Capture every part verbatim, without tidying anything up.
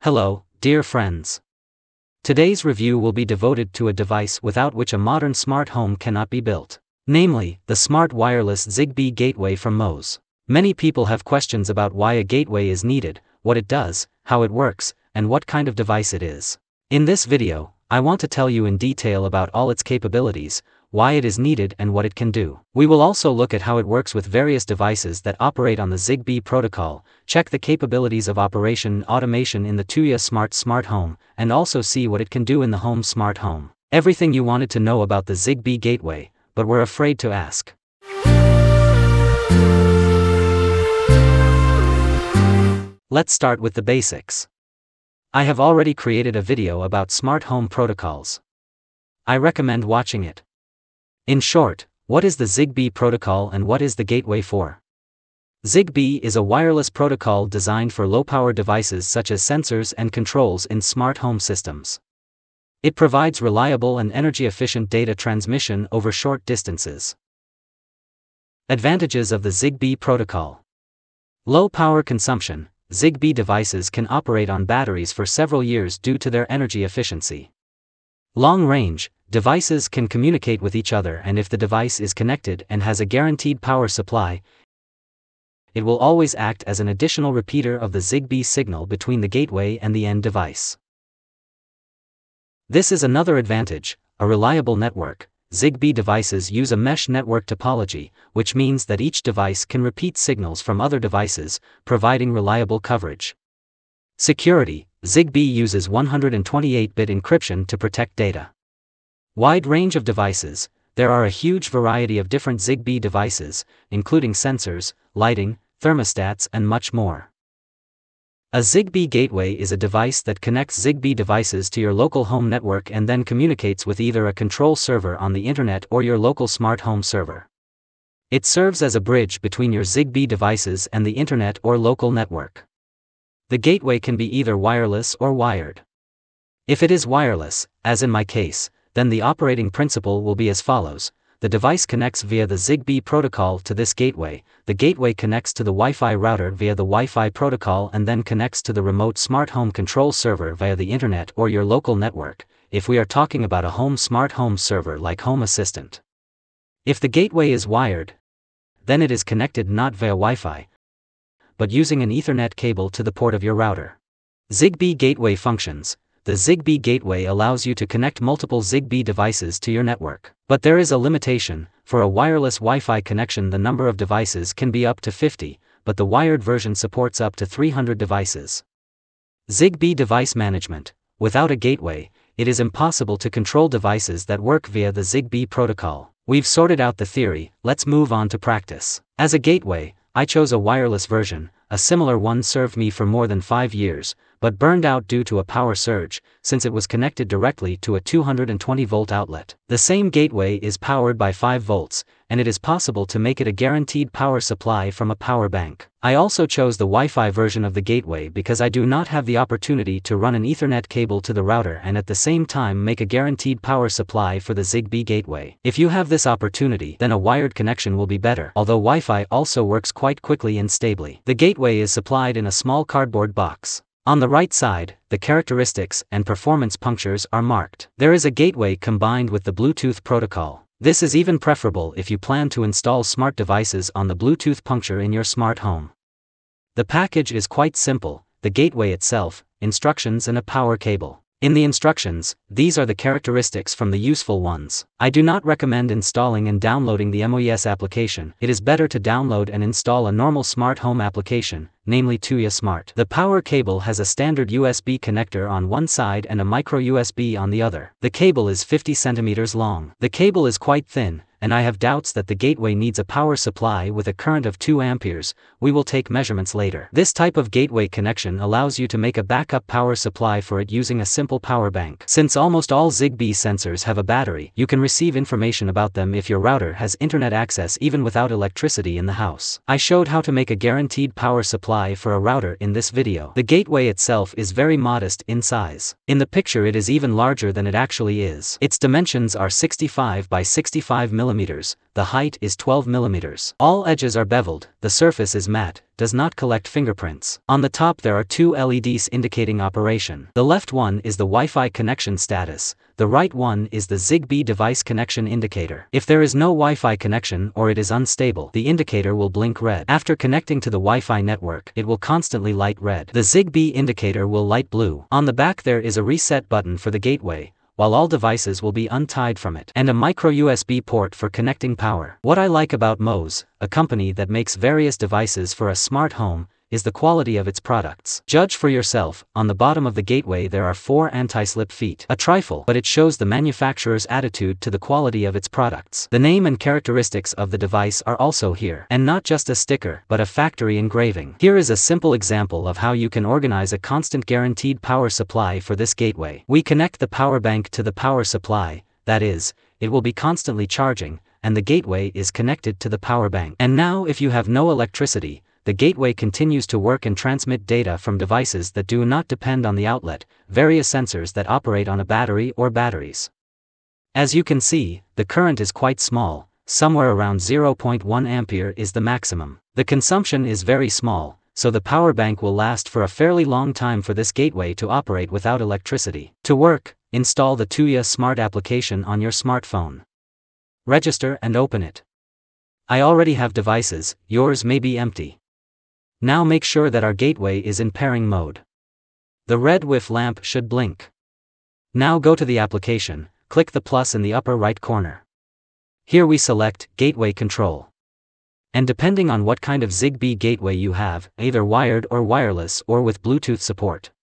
Hello, dear friends. Today's review will be devoted to a device without which a modern smart home cannot be built. Namely, the smart wireless ZigBee gateway from Moes. Many people have questions about why a gateway is needed, what it does, how it works, and what kind of device it is. In this video, I want to tell you in detail about all its capabilities, why it is needed and what it can do. We will also look at how it works with various devices that operate on the ZigBee protocol, check the capabilities of operation and automation in the Tuya Smart smart home, and also see what it can do in the home smart home. Everything you wanted to know about the ZigBee gateway, but were afraid to ask. Let's start with the basics. I have already created a video about smart home protocols. I recommend watching it. In short, what is the ZigBee protocol and what is the gateway for? ZigBee is a wireless protocol designed for low-power devices such as sensors and controls in smart home systems. It provides reliable and energy-efficient data transmission over short distances. Advantages of the ZigBee protocol. Low power consumption. ZigBee devices can operate on batteries for several years due to their energy efficiency. Long range. Devices can communicate with each other, and if the device is connected and has a guaranteed power supply, it will always act as an additional repeater of the ZigBee signal between the gateway and the end device. This is another advantage, a reliable network. ZigBee devices use a mesh network topology, which means that each device can repeat signals from other devices, providing reliable coverage. Security. ZigBee uses one hundred twenty-eight bit encryption to protect data. Wide range of devices. There are a huge variety of different ZigBee devices, including sensors, lighting, thermostats, and much more. A ZigBee gateway is a device that connects ZigBee devices to your local home network and then communicates with either a control server on the internet or your local smart home server. It serves as a bridge between your ZigBee devices and the internet or local network. The gateway can be either wireless or wired. If it is wireless, as in my case, then the operating principle will be as follows. The device connects via the ZigBee protocol to this gateway, the gateway connects to the Wi-Fi router via the Wi-Fi protocol and then connects to the remote smart home control server via the internet or your local network, if we are talking about a home smart home server like Home Assistant. If the gateway is wired, then it is connected not via Wi-Fi, but using an Ethernet cable to the port of your router. ZigBee gateway functions. The ZigBee gateway allows you to connect multiple ZigBee devices to your network. But there is a limitation. For a wireless Wi-Fi connection the number of devices can be up to fifty, but the wired version supports up to three hundred devices. ZigBee device management. Without a gateway, it is impossible to control devices that work via the ZigBee protocol. We've sorted out the theory, let's move on to practice. As a gateway, I chose a wireless version. A similar one served me for more than five years, but burned out due to a power surge, since it was connected directly to a two hundred twenty volt outlet. The same gateway is powered by five volts, and it is possible to make it a guaranteed power supply from a power bank. I also chose the Wi-Fi version of the gateway because I do not have the opportunity to run an Ethernet cable to the router and at the same time make a guaranteed power supply for the ZigBee gateway. If you have this opportunity, then a wired connection will be better, although Wi-Fi also works quite quickly and stably. The gateway is supplied in a small cardboard box. On the right side, the characteristics and performance punctures are marked. There is a gateway combined with the Bluetooth protocol. This is even preferable if you plan to install smart devices on the Bluetooth puncture in your smart home. The package is quite simple: the gateway itself, instructions and a power cable. In the instructions, these are the characteristics from the useful ones. I do not recommend installing and downloading the Moes application. It is better to download and install a normal smart home application, namely Tuya Smart. The power cable has a standard U S B connector on one side and a micro U S B on the other. The cable is fifty centimeters long. The cable is quite thin, and I have doubts that the gateway needs a power supply with a current of two amperes. We will take measurements later. This type of gateway connection allows you to make a backup power supply for it using a simple power bank. Since almost all ZigBee sensors have a battery, you can receive information about them if your router has internet access even without electricity in the house. I showed how to make a guaranteed power supply for a router in this video. The gateway itself is very modest in size. In the picture it is even larger than it actually is. Its dimensions are sixty-five by sixty-five millimeters, the height is twelve millimeters. All edges are beveled, the surface is matte, does not collect fingerprints. On the top there are two L E Ds indicating operation. The left one is the Wi-Fi connection status, the right one is the ZigBee device connection indicator. If there is no Wi-Fi connection or it is unstable, the indicator will blink red. After connecting to the Wi-Fi network, it will constantly light red. The ZigBee indicator will light blue. On the back there is a reset button for the gateway, while all devices will be untied from it, and a micro U S B port for connecting power. What I like about Moes, a company that makes various devices for a smart home, is the quality of its products. Judge for yourself. On the bottom of the gateway there are four anti-slip feet. A trifle, but it shows the manufacturer's attitude to the quality of its products. The name and characteristics of the device are also here, and not just a sticker, but a factory engraving. Here is a simple example of how you can organize a constant guaranteed power supply for this gateway. We connect the power bank to the power supply, that is, it will be constantly charging, and the gateway is connected to the power bank. And now if you have no electricity, the gateway continues to work and transmit data from devices that do not depend on the outlet, various sensors that operate on a battery or batteries. As you can see, the current is quite small, somewhere around zero point one ampere is the maximum. The consumption is very small, so the power bank will last for a fairly long time for this gateway to operate without electricity. To work, install the Tuya Smart application on your smartphone. Register and open it. I already have devices, yours may be empty. Now make sure that our gateway is in pairing mode. The red whiff lamp should blink. Now go to the application, click the plus in the upper right corner. Here we select Gateway Control. And depending on what kind of ZigBee gateway you have, either wired or wireless or with Bluetooth support.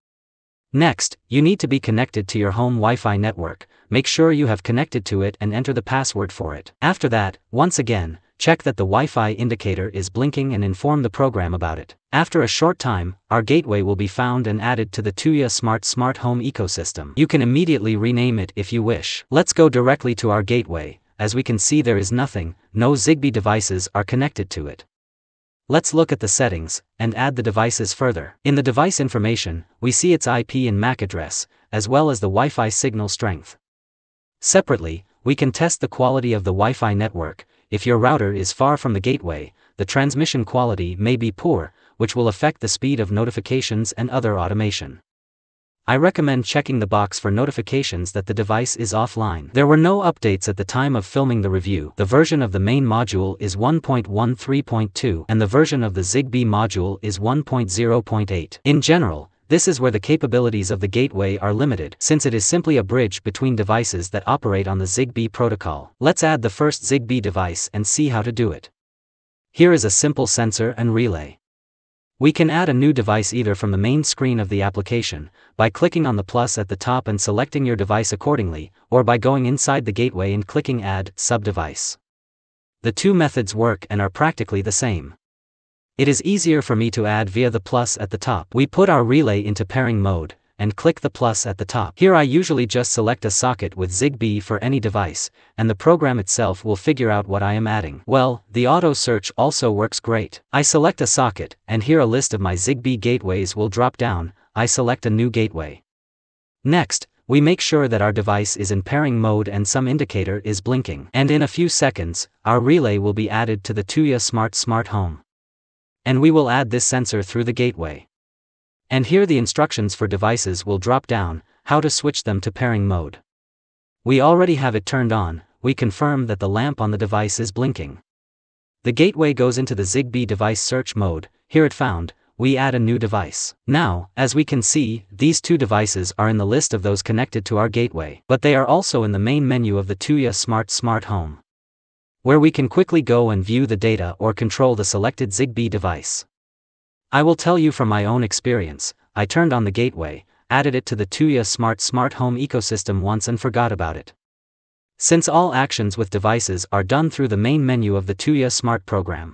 Next, you need to be connected to your home Wi-Fi network. Make sure you have connected to it and enter the password for it. After that, once again, check that the Wi-Fi indicator is blinking and inform the program about it. After a short time, our gateway will be found and added to the Tuya Smart Smart Home ecosystem. You can immediately rename it if you wish. Let's go directly to our gateway. As we can see, there is nothing, no ZigBee devices are connected to it. Let's look at the settings and add the devices further. In the device information, we see its I P and M A C address, as well as the Wi-Fi signal strength. Separately, we can test the quality of the Wi-Fi network. If your router is far from the gateway, the transmission quality may be poor, which will affect the speed of notifications and other automation. I recommend checking the box for notifications that the device is offline. There were no updates at the time of filming the review. The version of the main module is one point thirteen point two and the version of the ZigBee module is one point zero point eight. In general, this is where the capabilities of the gateway are limited, since it is simply a bridge between devices that operate on the ZigBee protocol. Let's add the first ZigBee device and see how to do it. Here is a simple sensor and relay. We can add a new device either from the main screen of the application, by clicking on the plus at the top and selecting your device accordingly, or by going inside the gateway and clicking Add Sub-Device. The two methods work and are practically the same. It is easier for me to add via the plus at the top. We put our relay into pairing mode, and click the plus at the top. Here I usually just select a socket with ZigBee for any device, and the program itself will figure out what I am adding. Well, the auto search also works great. I select a socket, and here a list of my ZigBee gateways will drop down. I select a new gateway. Next, we make sure that our device is in pairing mode and some indicator is blinking. And in a few seconds, our relay will be added to the Tuya Smart Smart Home. And we will add this sensor through the gateway. And here the instructions for devices will drop down, how to switch them to pairing mode. We already have it turned on. We confirm that the lamp on the device is blinking. The gateway goes into the ZigBee device search mode. Here it found, we add a new device. Now, as we can see, these two devices are in the list of those connected to our gateway, but they are also in the main menu of the Tuya Smart Smart Home, where we can quickly go and view the data or control the selected ZigBee device. I will tell you from my own experience, I turned on the gateway, added it to the Tuya Smart Smart Home ecosystem once and forgot about it. Since all actions with devices are done through the main menu of the Tuya Smart program.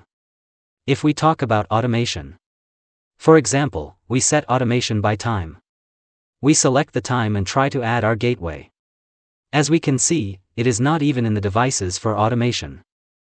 If we talk about automation, for example, we set automation by time. We select the time and try to add our gateway. As we can see, it is not even in the devices for automation.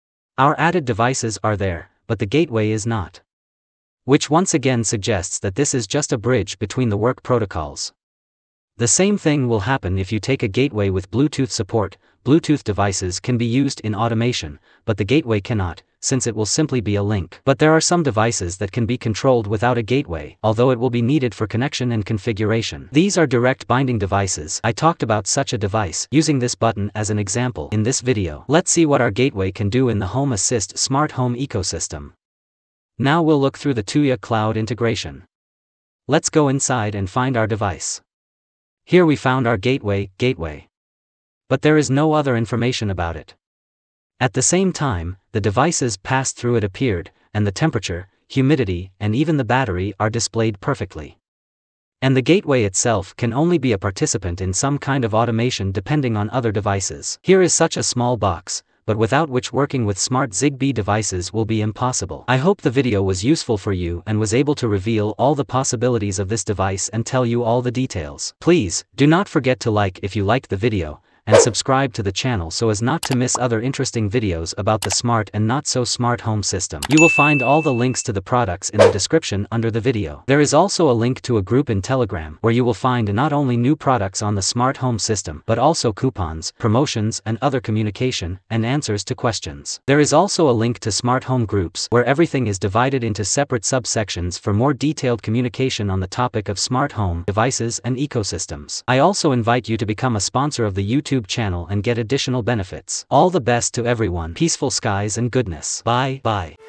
Our added devices are there, but the gateway is not. Which once again suggests that this is just a bridge between the work protocols. The same thing will happen if you take a gateway with Bluetooth support, Bluetooth devices can be used in automation, but the gateway cannot, since it will simply be a link. But there are some devices that can be controlled without a gateway, although it will be needed for connection and configuration. These are direct binding devices. I talked about such a device using this button as an example in this video. Let's see what our gateway can do in the Home Assist smart home ecosystem. Now we'll look through the Tuya cloud integration. Let's go inside and find our device. Here we found our gateway, gateway. But there is no other information about it. At the same time, the devices passed through it appeared, and the temperature, humidity, and even the battery are displayed perfectly. And the gateway itself can only be a participant in some kind of automation depending on other devices. Here is such a small box, but without which working with smart ZigBee devices will be impossible. I hope the video was useful for you and was able to reveal all the possibilities of this device and tell you all the details. Please, do not forget to like if you liked the video, and subscribe to the channel so as not to miss other interesting videos about the smart and not so smart home system. You will find all the links to the products in the description under the video. There is also a link to a group in Telegram where you will find not only new products on the smart home system but also coupons, promotions and other communication and answers to questions. There is also a link to smart home groups where everything is divided into separate subsections for more detailed communication on the topic of smart home devices and ecosystems. I also invite you to become a sponsor of the YouTube channel and get additional benefits. All the best to everyone. Peaceful skies and goodness. Bye. Bye.